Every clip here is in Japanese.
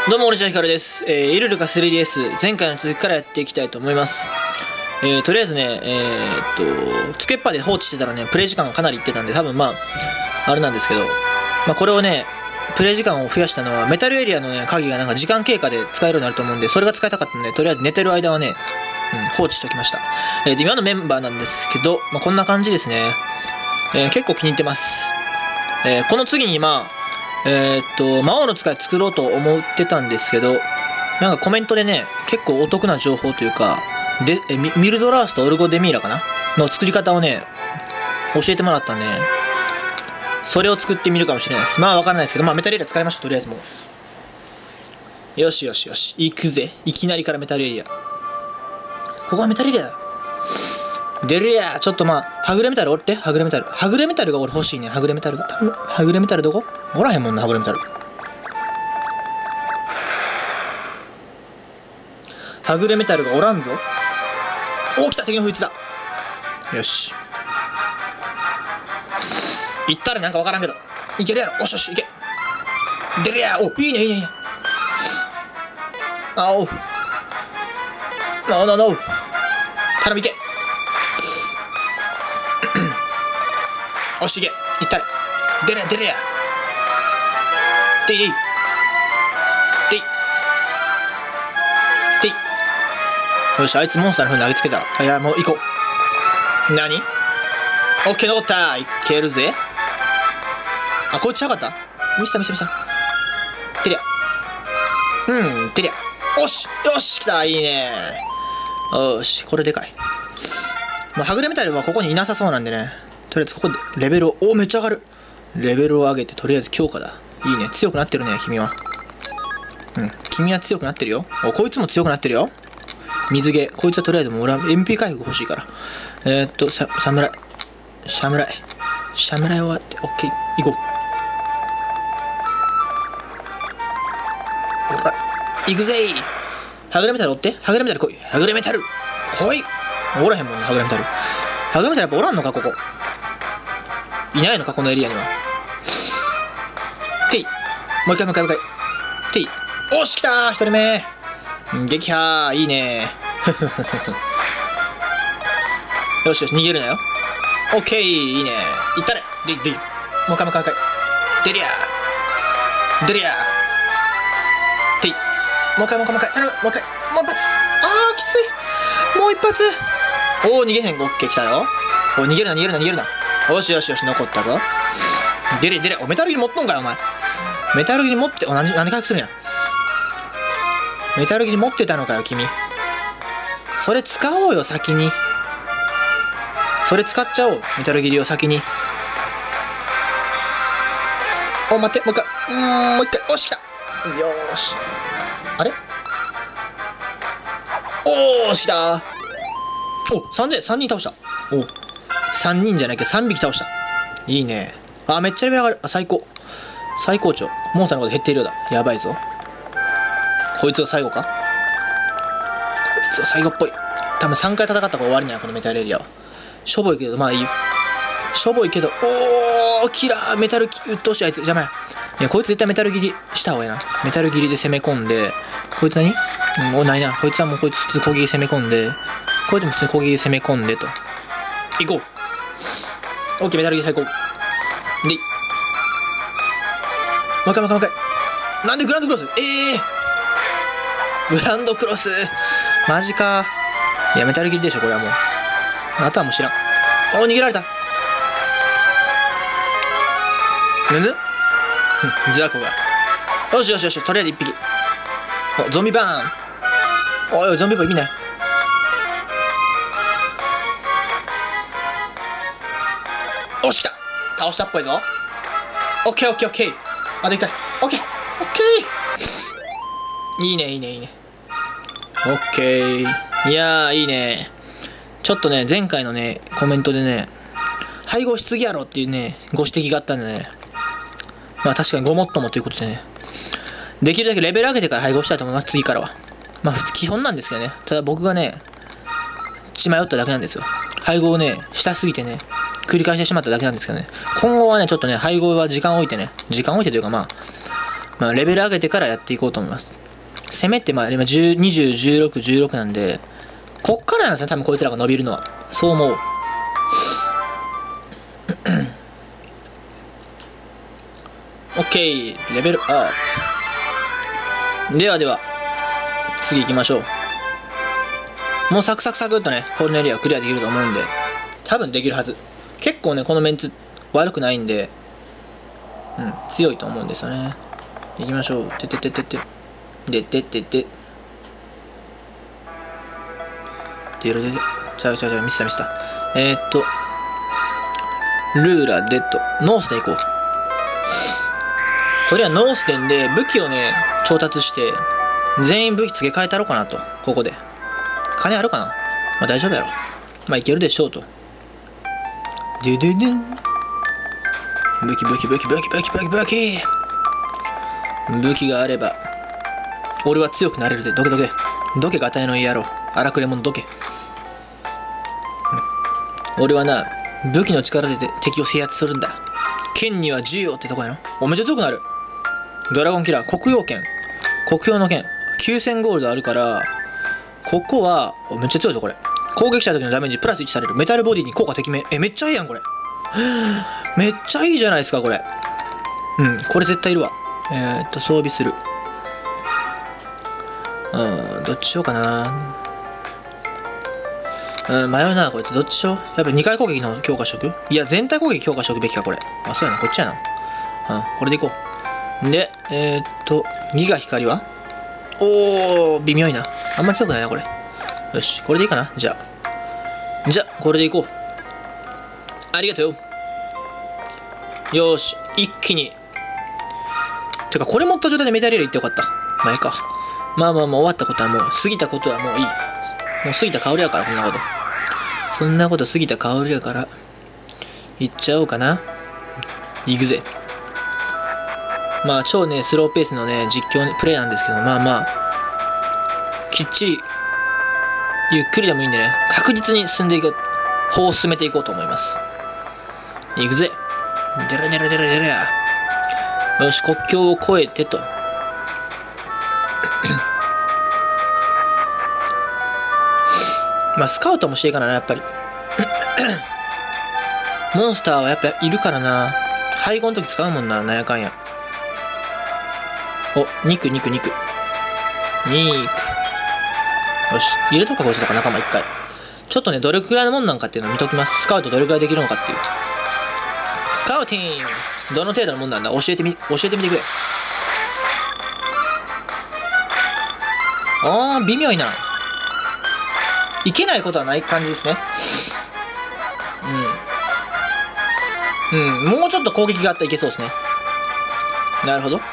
どうも、俺じゃひかるです。イルルカ 3DS、前回の続きからやっていきたいと思います。とりあえずね、つけっぱで放置してたらね、プレイ時間がかなりいってたんで、多分あれなんですけど、これをね、プレイ時間を増やしたのは、メタルエリアのね、鍵がなんか時間経過で使えるようになると思うんで、それが使いたかったんで、とりあえず寝てる間はね、放置しておきました。で、今のメンバーなんですけど、こんな感じですね。結構気に入ってます。この次に魔王の使い作ろうと思ってたんですけど、なんかコメントでね、結構お得な情報というか、ミルドラースとオルゴデミーラかなの作り方をね、教えてもらったんで、それを作ってみるかもしれないです。わからないですけど、メタルエリア使いましょう、とりあえずもう。よしよしよし、行くぜ。いきなりからメタルエリア。ここはメタルエリアだ。出るや。ちょっとはぐれメタルおって。はぐれメタル。はぐれメタルが俺欲しいね。はぐれメタル。はぐれメタルどこおらへんもんな、はぐれメタル。はぐれメタルがおらんぞ。お、来た。敵の吹いてた。よし。行ったらなんかわからんけど。いけるやろ。おしよし、いけ。出るや。お、いいね、いいね、いいね。あおう。ノーノーノー。頼みいけ。おしげ、いったれ。出るや、出るや。でい。でい。でい。よし、あいつモンスターの風に投げつけた。いや、もう行こう。何？オッケー、残った。いけるぜ。あ、こいつちゃうかった？見せた。出りゃ。出りゃ。おし、よし、来た。いいね。よし、これでかい。はぐれメタルはここにいなさそうなんでね。とりあえずここでレベルを、めっちゃ上がる。レベルを上げて、とりあえず強化だ。いいね。強くなってるね、君は。君は強くなってるよ。こいつも強くなってるよ。水毛。こいつはとりあえずもう俺は MP 回復欲しいから。侍終わって、オッケー、行こう。ほら、行くぜー。はぐれメタル追って。はぐれメタル来い。はぐれメタル来い。おらへんもんな、はぐれメタル。はぐれメタルやっぱおらんのか、ここ。いないのか、このエリアには。てい。もう一回。てい。おし、来たー。一人目。撃破ー。いいねー。よしよし、逃げるなよ。オッケー。いいねー。いったれ。でい。もう一回。出りゃー。てい。もう一回。頼む。もう一発。あー、きつい。もう一発。おー、逃げへん。オッケー、来たよ。お、逃げるな。よし、残ったぞ。出れ。お、メタルギリ持っとんかよ、お前。メタルギリ持って、なんで回復するんや。メタルギリ持ってたのかよ、君。それ使おうよ、先に。それ使っちゃおう、メタルギリを先に。お、待って、もう一回。おし、来た。よーし。あれ？おーし、来たー。お、3人倒した。お、3人じゃないけど3匹倒した。いいね。あ、めっちゃレベル上がる。あ、最高潮。モンスターのこと減っているようだ。やばいぞ。こいつが最後か？こいつが最後っぽい。多分3回戦ったから終わりなんや、このメタルエリアは。しょぼいけど、いいよ。おー、キラー。メタルうっとうしいあいつ。邪魔や。いや、こいつ絶対メタル切りした方がいいな。メタル切りで攻め込んで、こいつ何？ないな。こいつはもうこいつ普通攻撃攻め込んで、こいつも普通に攻撃攻め込んでと。行こう。オッケー、メタルギリ最高。で、もう一回。なんでグランドクロス？グランドクロス。マジか。いや、メタルギリでしょ、これはもう。あとはもう知らん。お、逃げられた。ザコが。よし、とりあえず一匹。お、ゾンビバーン。おい、ゾンビバーン意味ない。おし、来た。倒したっぽいぞ。オッケー。あ、でかい。オッケー。いいね。オッケー。いやー、いいね。ちょっとね、前回のね、コメントでね、配合しすぎやろっていうね、ご指摘があったんでね。確かにごもっともということでね。できるだけレベル上げてから配合したいと思います、次からは。基本なんですけどね。ただ僕がね、血迷っただけなんですよ。配合をね、したすぎてね、繰り返してしまっただけなんですけどね。今後はね、ちょっとね、配合は時間を置いてというかまあ、レベル上げてからやっていこうと思います。せめて、まあ、今20、16、16なんで、こっからなんですね、多分こいつらが伸びるのは。そう思う。OK、レベルアップ。ではでは、次行きましょう。もうサクサクサクっとね、このエリアをクリアできると思うんで、多分できるはず。結構ね、このメンツ悪くないんで、強いと思うんですよね。行きましょう。ててててて。でててて。でるでで。ちゃう、ミスった。ルーラ、デッド。ノースで行こう。とりあえずノース店で武器をね、調達して、全員武器付け替えたろうかなと。ここで。金あるかな？まあ大丈夫やろ。まあいけるでしょうと。でででん。武器。武器があれば、俺は強くなれるぜ。どけがたいの野郎。荒くれ者どけ。俺はな、武器の力で敵を制圧するんだ。剣には銃よってとこやな。めっちゃ強くなる。ドラゴンキラー、黒曜の剣。9000ゴールドあるから、ここは、めっちゃ強いぞ、これ。攻撃した時のダメージプラス1される。メタルボディに効果てきめ。めっちゃいいやん、これ。めっちゃいいじゃないですか、これ。これ絶対いるわ。装備する。どっちしようかな。迷うな、こいつ。どっちしよう。やっぱ2回攻撃の強化しとく？いや、全体攻撃強化しとくべきか、これ。そうやな、こっちやな。これでいこう。で、ギガ光は微妙いな。あんまり強くないな、これ。よし、これでいいかな。じゃあ、これでいこう。ありがとうよ。よし、一気に。てか、これ持った状態でメタリアルいってよかった。まあ、いいか。まあ、終わったことはもう、過ぎたことはもういい。もう過ぎた香りやから、こんなこと。そんなこと過ぎた香りやから、いっちゃおうかな。行くぜ。まあ、超ね、スローペースのね、実況プレイなんですけど、きっちり、ゆっくりでもいいんでね、確実に進んでいく方を進めていこうと思います。行くぜ。でら。よし、国境を越えてと。まあ、スカウトもしていかな、やっぱり。モンスターはやっぱいるからな。配合の時使うもんな、なんやかんや。肉。よし、入れとくか、こいつとか仲間一回。ちょっとね、どれくらいのもんなんかっていうのを見ときます。スカウトどれくらいできるのかっていう。スカウティングどの程度のもんなんだ教えてみてくれ。微妙いな。いけないことはない感じですね。もうちょっと攻撃があったらいけそうですね。なるほど。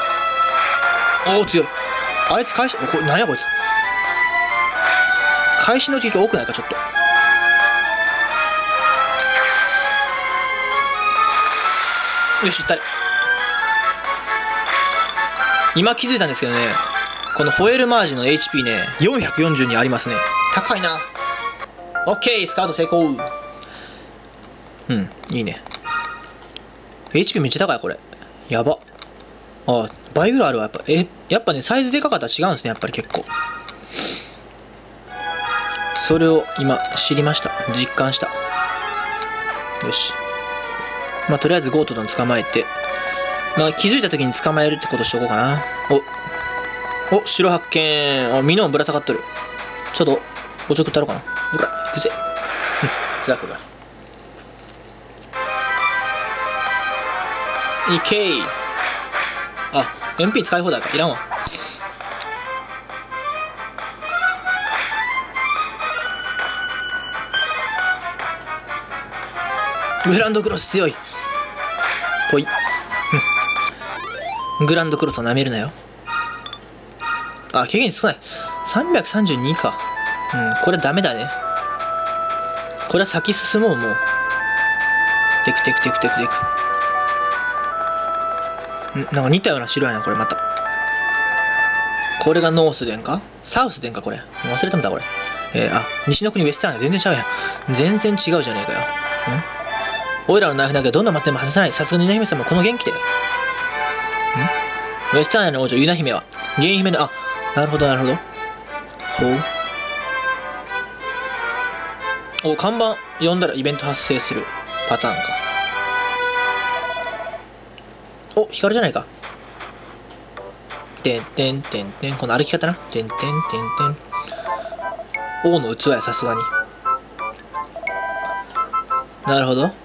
強い。あいつなんやこいつ。開始の時期多くないか、ちょっと。よし、いったり。今気づいたんですけどね、このホエールマージの HP ね、442ありますね。高いな。オッケー、スカウト成功。いいね。HP めっちゃ高い、これ。やば。倍ぐらいあるわ、やっぱ。やっぱね、サイズでかかったら違うんですね、やっぱり結構。それを今、知りました。実感した。よし。まあ、とりあえずゴートドン捕まえて。まあ、気づいた時に捕まえるってことしとこうかな。白発見。ミノンぶら下がっとる。ちょっと、おちょくったろうかな。ほら、行くぜ。ザクが。いけー。MP 使い放題か。いらんわ。グランドクロス強い。ぽい。グランドクロスを舐めるなよ。経験少ない。332か。これダメだね。これは先進もう、もう。テク。なんか似たような白やな、これまた。これがノース伝かサウス伝か、これ。忘れてもた、これ。西の国ウェスタンや。全然ちゃうやん。全然違うじゃねえかよ。おいらのナイフだけどんな待っても外さない。さすがにね姫様、この元気で。 ウエスターニャの王女ユナ姫は原因不明の、あ、なるほどなるほど。ほう。お、看板読んだらイベント発生するパターンか。お、光じゃないか。てんてんてんてん、この歩き方な。てんてんてんてん。王の器や、さすがに。なるほど。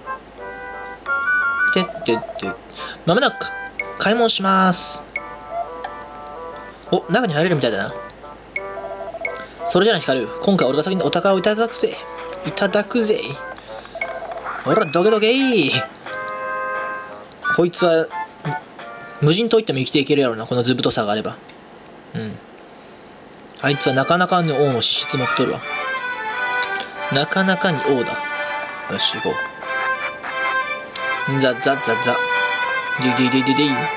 てってって。まもなく買い物します。お、中に入れるみたいだな。それじゃな光る。今回俺が先にお宝をいただくぜ。いただくぜ。ほら、どけどけー。こいつは、無人島行っても生きていけるやろうな、この図太さがあれば。うん。あいつはなかなかの王の資質持っとるわ。なかなかに王だ。よし、行こう。ザザザザ。ディディディディディ。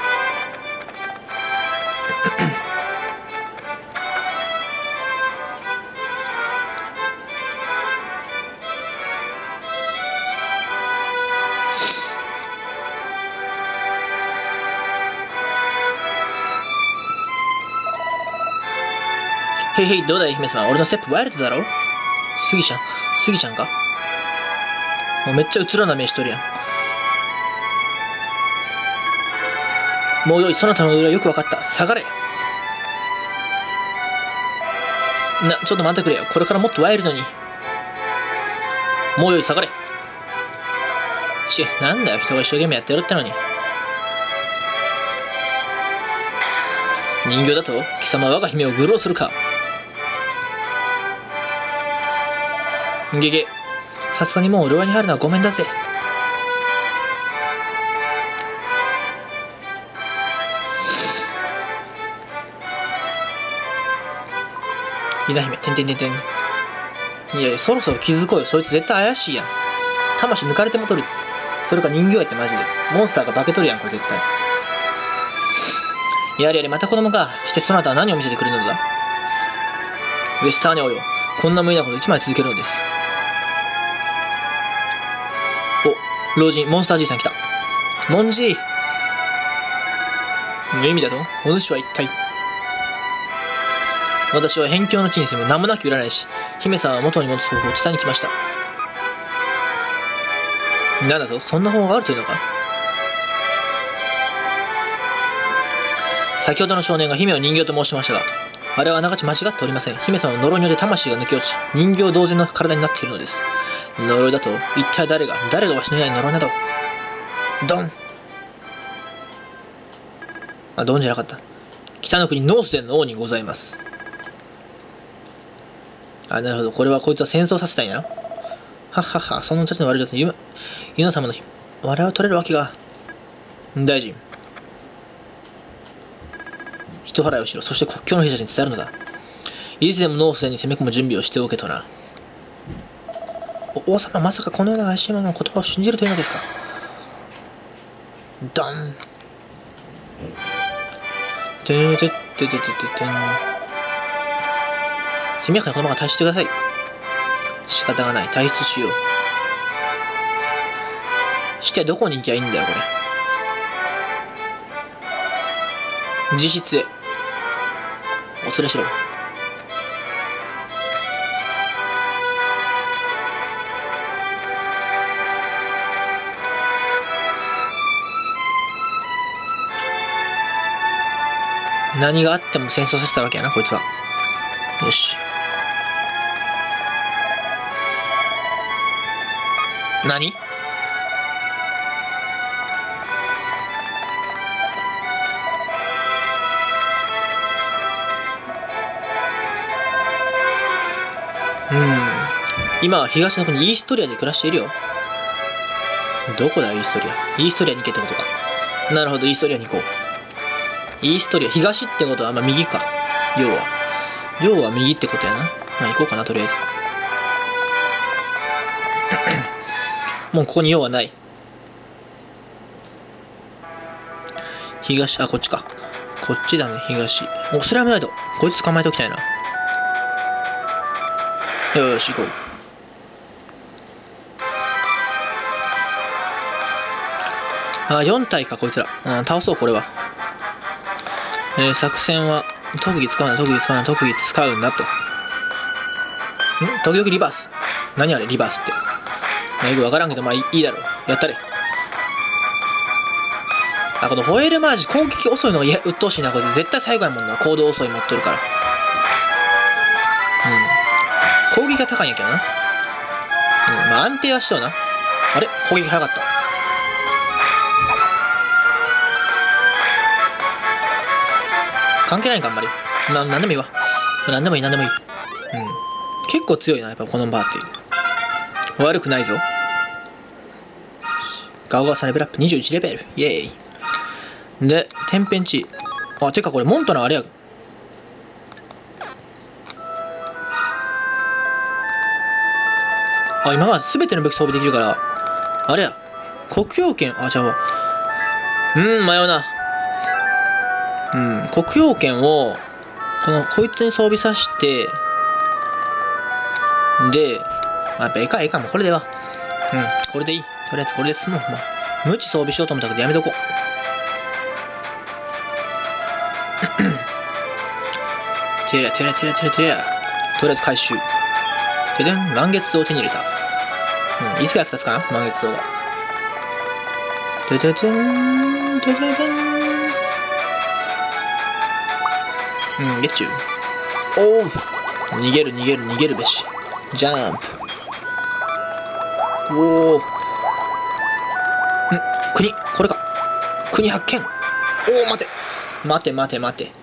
へいへい、どうだい、姫様。俺のステップワイルドだろ。スギちゃんか。もうめっちゃうつろな目しとるやん。もうよい、そなたの裏よくわかった。下がれ。ちょっと待ってくれよ。これからもっとワイルドに。もうよい、下がれ。なんだよ、人が一生懸命やってやるってのに。人形だと貴様は我が姫を愚弄するか。ゲゲ、さすがにもう俺に入るのはごめんだぜ。ひな姫、てんてんてんてん。いやいや、そろそろ気づこうよ。そいつ絶対怪しいやん。魂抜かれてもとる。それか人形やってマジで。モンスターが化けとるやん、これ絶対。やれやれ、また子供か。してそなたは何を見せてくれるのだ。ウエスターニャ王よ。こんな無理なこといつまで続けるのです。お、老人、モンスターじいさん来た。モンジー。無意味だと？お主は一体。私は辺境の地に住む名もなき占い師、姫様は元に戻す方法を伝えに来ました。なんだと？そんな方法があるというのか？先ほどの少年が姫を人形と申しましたが、あれはあながち間違っておりません。姫様の呪いによって魂が抜け落ち、人形同然の体になっているのです。呪いだと一体誰がわしの部屋に呪いなど。ドン。あ、ドンじゃなかった。北の国ノースデンの王にございます。あ、なるほど。これはこいつは戦争させたんやな。はっはっは、そのたちの悪いとユナ様の笑いを取れるわけが。大臣。人払いをしろ。そして国境の兵たちに伝えるのだ。いつでもノースデンに攻め込む準備をしておけとな。王様、まさかこのような怪しい者の言葉を信じるというのですか。ドン。てーてってててててん。速やかにこのまま退出してください。仕方がない。退出しよう。してどこに行きゃいいんだよ、これ。自室へ。お連れしろ。何があっても戦争させたわけやな、こいつは。よし。何？今は東の国イーストリアで暮らしているよ。どこだよ、イーストリア。イーストリアに行けってことか。なるほど、イーストリアに行こう。イーストリア、東ってことは、まあ、右か。要は右ってことやな。まあ、行こうかな、とりあえず。もうここに用はない。東、あ、こっちか。こっちだね、東。お、スラムナイト。こいつ捕まえておきたいな。よし、行こう。あ、4体か、こいつら。倒そう、これは。 作戦は、特技使うな、特技使うな、特技使うんだと。時々リバース。何あれ、リバースって。よくわからんけど、まあいいだろう。やったれ。あ、このホエールマージ攻撃遅いのが鬱陶しいな。これ絶対最後やもんな。行動遅い持ってるから。攻撃が高いんやけどな。まあ安定はしとうな。あれ攻撃早かった。関係ないんかあんまり。なんでもいいわ。なんでもいい。結構強いな、やっぱこのバーティー。悪くないぞ。ガオガオさんレベルアップ21レベル。イエーイ。で、天変地異。あ、てかこれモントナーあれや。あ、今が全ての武器装備できるから、あれや。黒曜剣、あ、じゃあ、迷うな。黒曜剣を、こいつに装備させて、で、やっぱええかもうこれでは。これでいい。とりあえずこれで済む。まあ、無知装備しようと思ったけどやめとこう。てりゃ。とりあえず回収。ででん、満月を手に入れた。いつが役立つかな満月を。でででん、でででん。ゲッチュー。おう。逃げるべし。ジャンプ。おお。国、これか。国発見。おお、待て。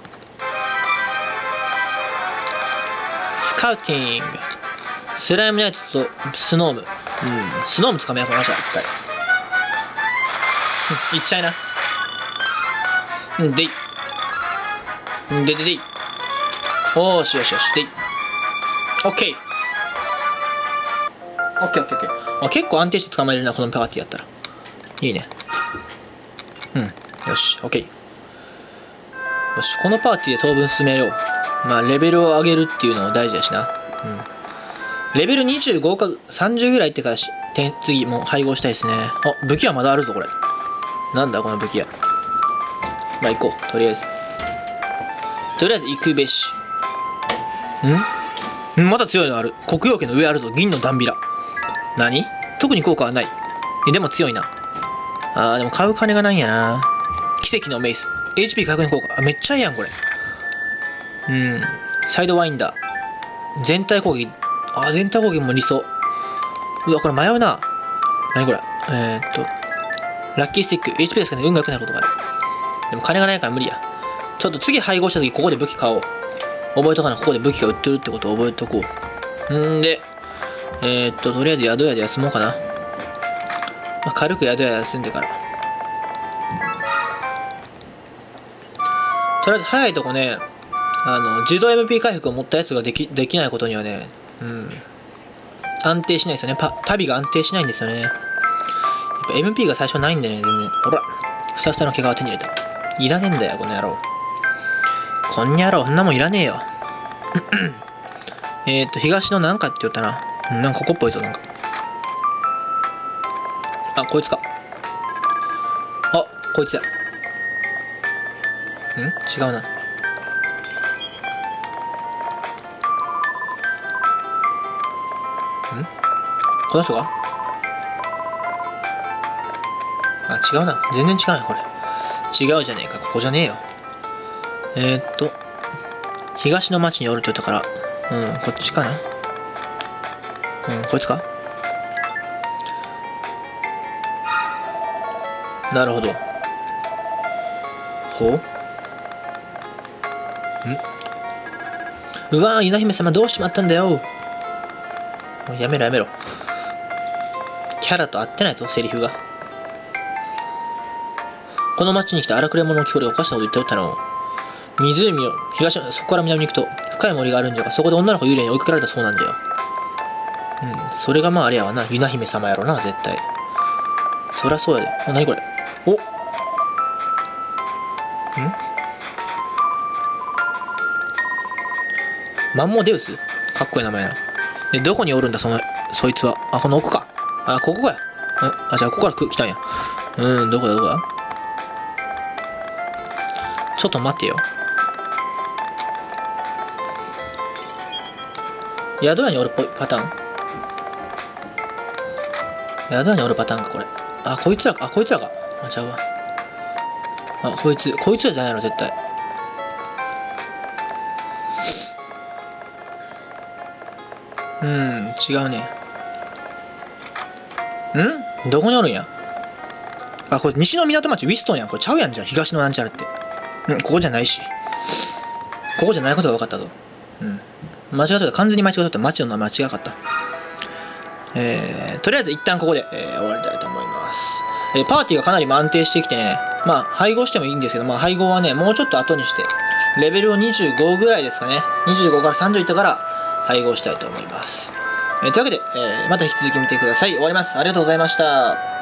スカウティング。スライムナイトとスノーム。スノーム掴めようかな、じゃあ、一回。いっちゃいな。でい。おーし。でい。オッケー。あ、結構安定して捕まえれるな、このパーティーやったら。いいね。よし、オッケー。よし、このパーティーで当分進めよう。まあ、レベルを上げるっていうのも大事だしな。レベル25か30ぐらいいってから次もう配合したいですね。あ、武器はまだあるぞ、これ。なんだ、この武器は。まあ、行こう。とりあえず行くべし。まだ強いのある。黒曜剣の上あるぞ。銀のダンビラ。何？特に効果はない。でも強いな。でも買う金がないんやな。奇跡のメイス。HP 確認効果。めっちゃいいやん、これ。サイドワインダー。全体攻撃。全体攻撃も理想。うわ、これ迷うな。何これ。ラッキースティック。HP ですかね、運が良くなることがある。でも金がないから無理や。ちょっと次配合した時ここで武器買おう。覚えとかな。ここで武器が売ってるってことを覚えとこう。で、とりあえず宿屋で休もうかな。軽く宿屋で休んでから。とりあえず早いとこね、自動 MP 回復を持ったやつができないことにはね、安定しないですよね。旅が安定しないんですよね。やっぱ MP が最初ないんでね、全然。ほら、ふさふさの毛皮を手に入れた。いらねえんだよ、この野郎。こんにゃろう、そんなもんいらねえよ。東のなんかって言ったな。なんかここっぽいぞ、なんか。こいつか。こいつや。違うな。この人か？違うな。全然違うよ、これ。違うじゃねえか。ここじゃねえよ。東の町におるって言ったから、こっちかな。こいつか。なるほど。うわー、ユナ姫様どうしまったんだよ。もうやめろ。キャラと合ってないぞ、セリフが。この町に来た荒くれ者の兄弟がおかしなこと言っておったの。湖をそこから南に行くと深い森があるんじゃが、そこで女の子幽霊に追いかけられたそうなんだよ。それがまああれやわな、ユナ姫様やろな、絶対。そりゃそうやで。何これ。マンモデウス？かっこいい名前な。で、どこにおるんだ、そいつは。この奥か。ここかや。じゃあ、ここから来たんや。どこだ。 ちょっと待てよ。宿屋におるパターン。宿屋におるパターンか、これ。あ、こいつらか。あ、こいつらか。あ、ちゃうわ。あ、こいつらじゃないやろ、絶対。違うね。どこにおるんや。あ、これ西の港町ウィストンやん。これちゃうやんじゃん。東のなんちゃらって。ここじゃないし。ここじゃないことが分かったぞ。間違ってた。完全に間違ってた。町の名前違かった。とりあえず一旦ここで、終わりたいと思います。パーティーがかなり安定してきてね、まあ配合してもいいんですけど、まあ配合はね、もうちょっと後にして、レベルを25ぐらいですかね。25から30いったから配合したいと思います。というわけで、また引き続き見てください。終わります。ありがとうございました。